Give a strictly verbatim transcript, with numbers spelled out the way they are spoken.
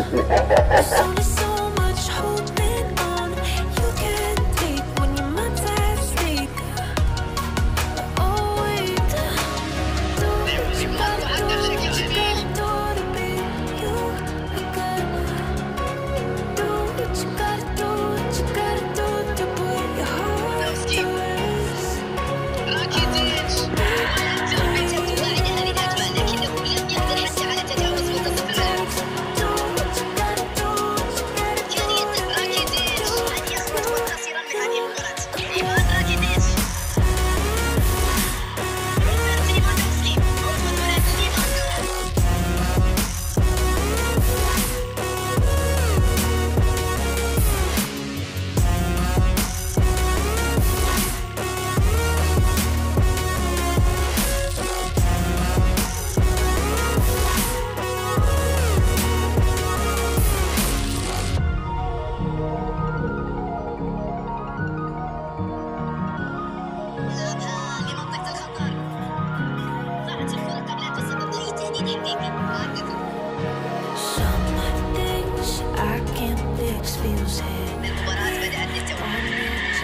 There's only so much holding on you can take when your mind's at stake. Oh wait, do what you gotta do, what you gotta do to be you again. Do what you gotta do, what you gotta do to put your heart to rest. راكيتيتش ثبت يبدو واعدة الأدوار لكنه لم يقدر حتى على تجاوز منتصف الملعب. Do what you gotta do, what you gotta do. كان يتم راكيتيتش أن يخرج منتصرا من هذه المباراة. إيفان راكيتيتش روبرت ليفاندوفسكي أول ملاعب ليفاندوفسكي. لعبها لمنطقة الخطر. ضاعت الكرة قبل أن تسبب أي تهديد حقيقي. هكذا Some things I can't fix feels heavy. المباراة بدأت للتو.